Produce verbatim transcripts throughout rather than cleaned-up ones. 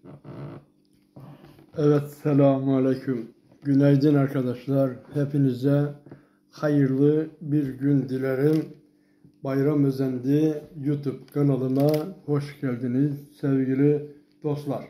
Evet, selamun aleyküm. Günaydın arkadaşlar. Hepinize hayırlı bir gün dilerim. Bayram Özendi YouTube kanalıma hoş geldiniz sevgili dostlar.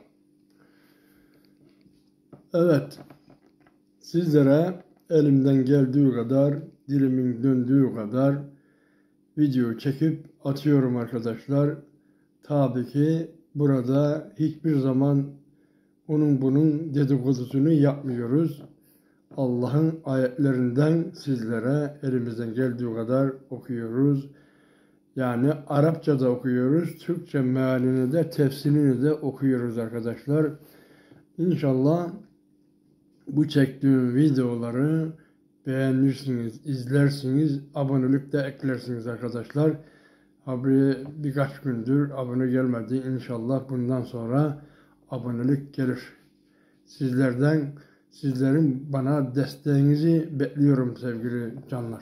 Evet, sizlere elimden geldiği kadar, dilimin döndüğü kadar video çekip atıyorum arkadaşlar. Tabii ki burada hiçbir zaman onun bunun dedikodusunu yapmıyoruz. Allah'ın ayetlerinden sizlere elimizden geldiği kadar okuyoruz. Yani Arapçada okuyoruz, Türkçe mealini de tefsirini de okuyoruz arkadaşlar. İnşallah bu çektiğim videoları beğenirsiniz, izlersiniz, abonelik de eklersiniz arkadaşlar. Abi birkaç gündür abone gelmedi. İnşallah bundan sonra abonelik gelir. Sizlerden, sizlerin bana desteğinizi bekliyorum sevgili canlar.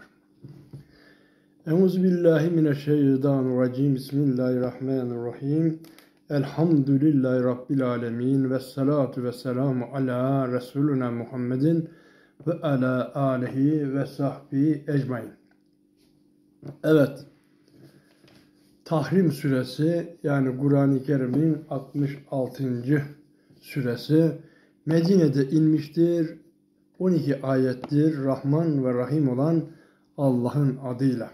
Euzubillahimineşşeytanirracim. Bismillahirrahmanirrahim. Elhamdülillahi Rabbil alemin. Ve salatu ve selamu ala Resuluna Muhammedin ve ala alihi ve sahbihi ecmain. Evet. Tahrim suresi, yani Kur'an-ı Kerim'in altmış altıncı suresi Medine'de inmiştir. on iki ayettir. Rahman ve Rahim olan Allah'ın adıyla.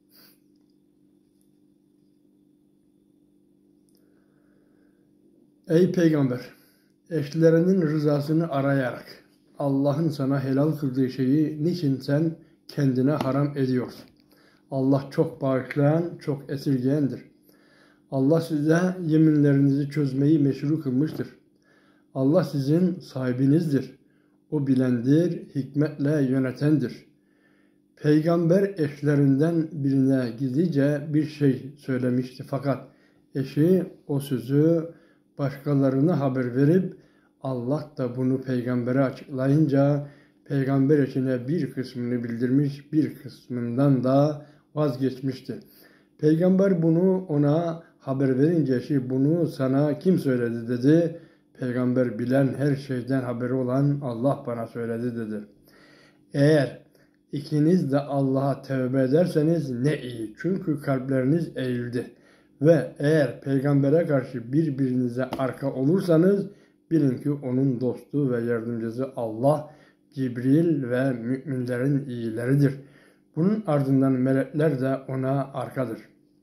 Ey Peygamber! Eşlerinin rızasını arayarak Allah'ın sana helal kıldığı şeyi niçin sen kendine haram ediyorsun? Allah çok bağışlayan, çok esirgeyendir. Allah size yeminlerinizi çözmeyi meşru kılmıştır. Allah sizin sahibinizdir. O bilendir, hikmetle yönetendir. Peygamber eşlerinden birine gizlice bir şey söylemişti. Fakat eşi o sözü başkalarına haber verip Allah da bunu peygambere açıklayınca peygamber eşine bir kısmını bildirmiş, bir kısmından da vazgeçmişti. Peygamber bunu ona haber verince eşi bunu sana kim söyledi dedi. Peygamber bilen, her şeyden haberi olan Allah bana söyledi dedi. Eğer ikiniz de Allah'a tevbe ederseniz ne iyi. Çünkü kalpleriniz eğildi. Ve eğer peygambere karşı birbirinize arka olursanız bilin ki onun dostu ve yardımcısı Allah, Cibril ve müminlerin iyileridir. Bunun ardından melekler de ona arkadır.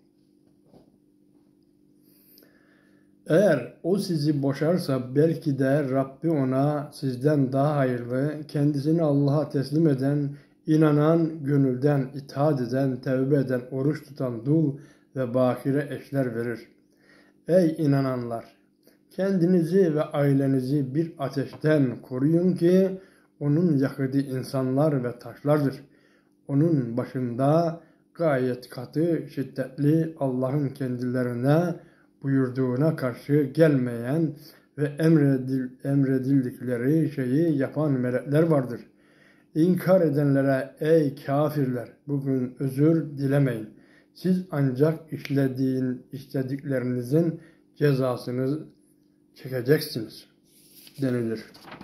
Eğer o sizi boşarsa belki de Rabbi ona sizden daha hayırlı, kendisini Allah'a teslim eden, inanan, gönülden itaat eden, tevbe eden, oruç tutan dul ve bakire eşler verir. Ey inananlar! Kendinizi ve ailenizi bir ateşten koruyun ki onun yakıtı insanlar ve taşlardır. Onun başında gayet katı, şiddetli, Allah'ın kendilerine buyurduğuna karşı gelmeyen ve emredil, emredildikleri şeyi yapan melekler vardır. İnkar edenlere ey kafirler, bugün özür dilemeyin. Siz ancak işlediğin, işlediklerinizin cezasını çekeceksiniz denilir.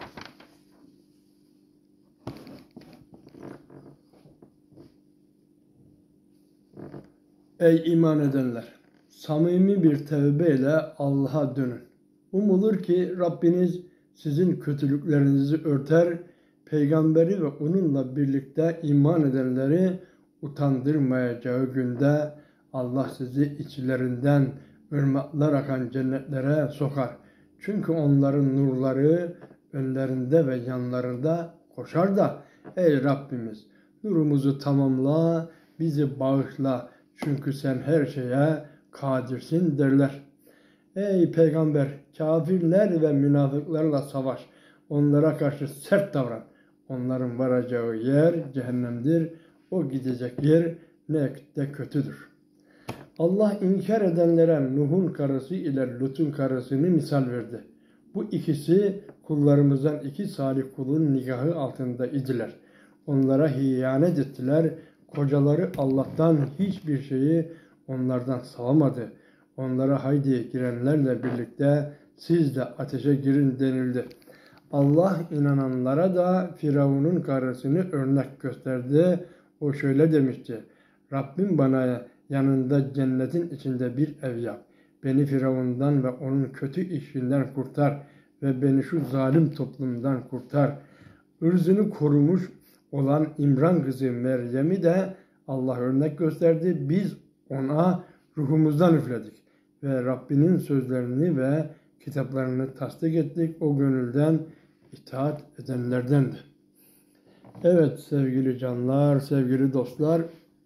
Ey iman edenler! Samimi bir tevbeyle Allah'a dönün. Umulur ki Rabbiniz sizin kötülüklerinizi örter, peygamberi ve onunla birlikte iman edenleri utandırmayacağı günde Allah sizi içlerinden ırmaklar akan cennetlere sokar. Çünkü onların nurları önlerinde ve yanlarında koşar da ey Rabbimiz nurumuzu tamamla, bizi bağışla çünkü sen her şeye kadirsin derler. Ey Peygamber, kafirler ve münafıklarla savaş. Onlara karşı sert davran. Onların varacağı yer cehennemdir. O gidecek yer ne de kötüdür. Allah inkar edenlere Nuh'un karısı ile Lut'un karısını misal verdi. Bu ikisi kullarımızdan iki salih kulun nikahı altında idiler. Onlara hiyanet ettiler. Kocaları Allah'tan hiçbir şeyi onlardan sağlamadı. Onlara haydi girenlerle birlikte siz de ateşe girin denildi. Allah inananlara da Firavun'un karısını örnek gösterdi. O şöyle demişti: Rabbim bana yanında cennetin içinde bir ev yap. Beni Firavun'dan ve onun kötü işinden kurtar ve beni şu zalim toplumdan kurtar. Irzını korumuş olan İmran kızı Meryem'i de Allah örnek gösterdi. Biz ona ruhumuzdan üfledik ve Rabbinin sözlerini ve kitaplarını tasdik ettik. O gönülden itaat edenlerdendi. Evet sevgili canlar, sevgili dostlar.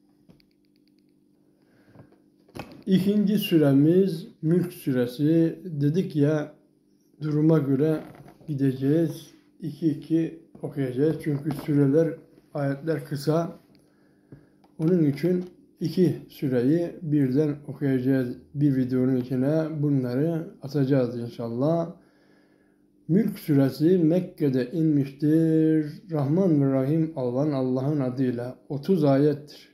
İkinci süremiz Mülk suresi. Dedik ya, duruma göre gideceğiz. iki iki okuyacağız. Çünkü süreler, ayetler kısa. Onun için iki süreyi birden okuyacağız. Bir videonun içine bunları atacağız inşallah. Mülk suresi Mekke'de inmiştir. Rahman ve Rahim olan Allah'ın adıyla. otuz ayettir.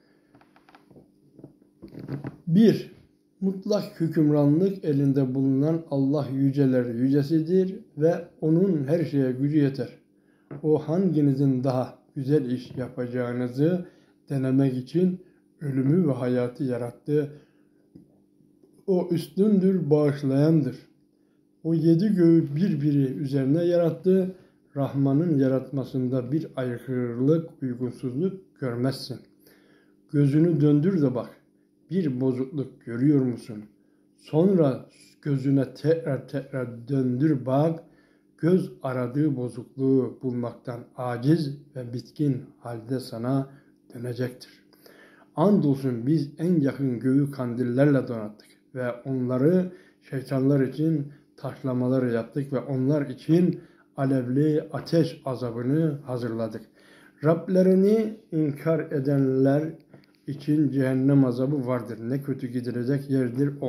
bir. Mutlak hükümranlık elinde bulunan Allah yüceler yücesidir ve onun her şeye gücü yeter. O hanginizin daha güzel iş yapacağınızı denemek için ölümü ve hayatı yarattı. O üstündür, bağışlayandır. O yedi göğü birbiri üzerine yarattı. Rahman'ın yaratmasında bir aykırılık, uygunsuzluk görmezsin. Gözünü döndür de bak. Bir bozukluk görüyor musun? Sonra gözüne tekrar tekrar döndür bak. Göz aradığı bozukluğu bulmaktan aciz ve bitkin halde sana dönecektir. Andolsun biz en yakın göğü kandillerle donattık ve onları şeytanlar için taşlamaları yaptık ve onlar için alevli ateş azabını hazırladık. Rablerini inkar edenler için cehennem azabı vardır. Ne kötü gidilecek yerdir o.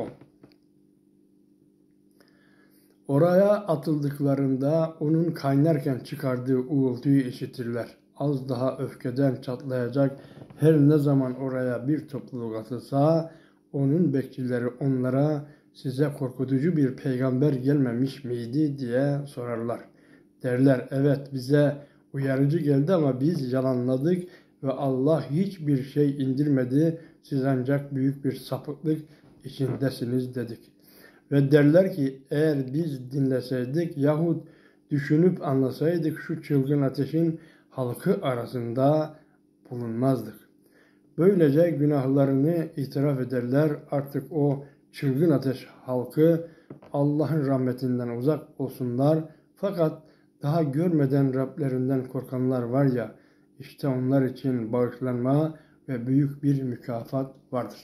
Oraya atıldıklarında onun kaynarken çıkardığı uğultuyu işitirler. Az daha öfkeden çatlayacak, her ne zaman oraya bir topluluk atılsa onun bekçileri onlara size korkutucu bir peygamber gelmemiş miydi diye sorarlar. Derler, evet bize uyarıcı geldi ama biz yalanladık ve Allah hiçbir şey indirmedi. Siz ancak büyük bir sapıklık içindesiniz dedik. Ve derler ki eğer biz dinleseydik yahut düşünüp anlasaydık şu çılgın ateşin halkı arasında bulunmazdık. Böylece günahlarını itiraf ederler. Artık o çılgın ateş halkı Allah'ın rahmetinden uzak olsunlar. Fakat daha görmeden Rablerinden korkanlar var ya, işte onlar için bağışlanma ve büyük bir mükafat vardır.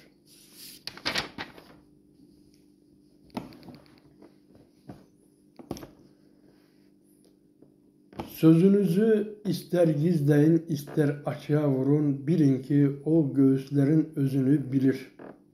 Sözünüzü ister gizleyin, ister açığa vurun, bilin ki o göğüslerin özünü bilir.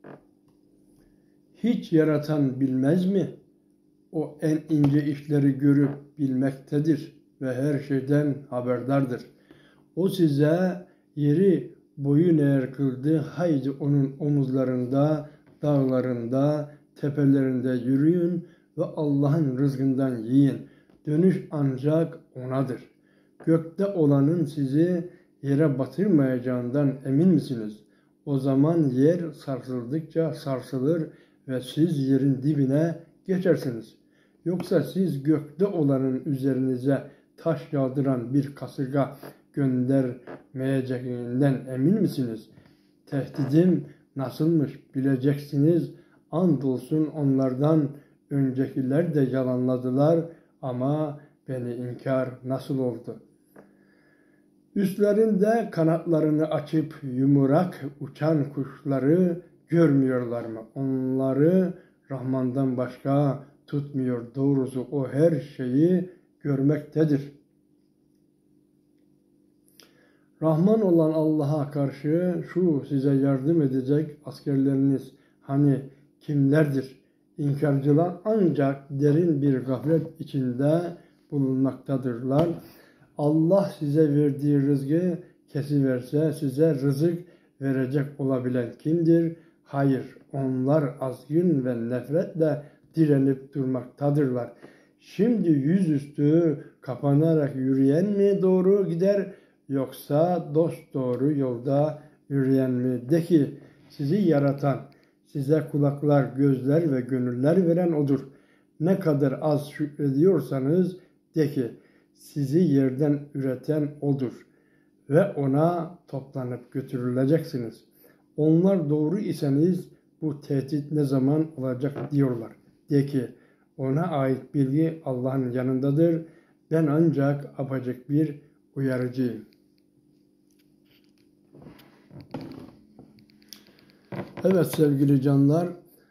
Hiç yaratan bilmez mi? O en ince işleri görüp bilmektedir ve her şeyden haberdardır. O size yeri boyun eğer kıldı, haydi onun omuzlarında, dağlarında, tepelerinde yürüyün ve Allah'ın rızkından yiyin. Dönüş ancak O'nadır. Gökte olanın sizi yere batırmayacağından emin misiniz? O zaman yer sarsıldıkça sarsılır ve siz yerin dibine geçersiniz. Yoksa siz gökte olanın üzerinize taş yağdıran bir kasırga göndermeyeceğinden emin misiniz? Tehdidim nasılmış bileceksiniz. Andolsun onlardan öncekiler de yalanladılar ama beni inkar nasıl oldu? Üstlerinde kanatlarını açıp yumurak uçan kuşları görmüyorlar mı? Onları Rahman'dan başka tutmuyor. Doğrusu o her şeyi görmektedir. Rahman olan Allah'a karşı şu size yardım edecek askerleriniz hani kimlerdir? İnkarcılar ancak derin bir gaflet içinde bulunmaktadırlar. Allah size verdiği rızkı kesiverse size rızık verecek olabilen kimdir? Hayır, onlar azgın ve nefretle direnip durmaktadırlar. Şimdi yüzüstü kapanarak yürüyen mi doğru gider, yoksa dost doğru yolda yürüyen mi? De ki, sizi yaratan, size kulaklar, gözler ve gönüller veren O'dur. Ne kadar az şükrediyorsanız de ki, sizi yerden üreten O'dur ve O'na toplanıp götürüleceksiniz. Onlar doğru iseniz bu tehdit ne zaman olacak diyorlar. De ki, O'na ait bilgi Allah'ın yanındadır. Ben ancak apaçık bir uyarıcıyım. Evet sevgili canlar,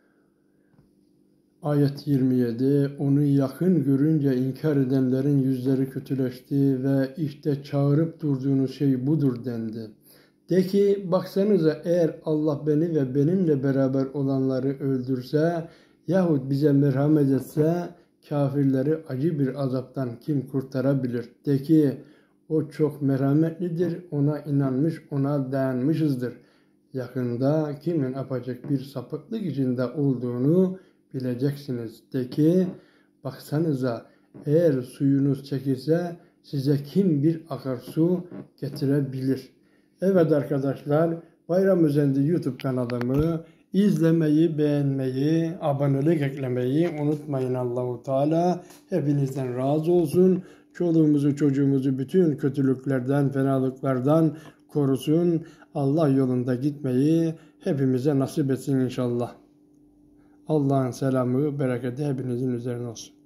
ayet yirmi yedi, onu yakın görünce inkar edenlerin yüzleri kötüleşti ve işte çağırıp durduğunuz şey budur dendi. De ki, baksanıza, eğer Allah beni ve benimle beraber olanları öldürse yahut bize merhamet etse kafirleri acı bir azaptan kim kurtarabilir? De ki, o çok merhametlidir, ona inanmış, ona dayanmışızdır. Yakında kimin apaçık bir sapıklık içinde olduğunu bileceksiniz. De ki, baksanıza, eğer suyunuz çekilse size kim bir akarsu getirebilir? Evet arkadaşlar, Bayram Özendi YouTube kanalımı izlemeyi, beğenmeyi, abonelik eklemeyi unutmayın. Allahu Teala hepinizden razı olsun. Çoluğumuzu, çocuğumuzu bütün kötülüklerden, fenalıklardan korusun. Allah yolunda gitmeyi hepimize nasip etsin inşallah. Allah'ın selamı, bereketi hepinizin üzerine olsun.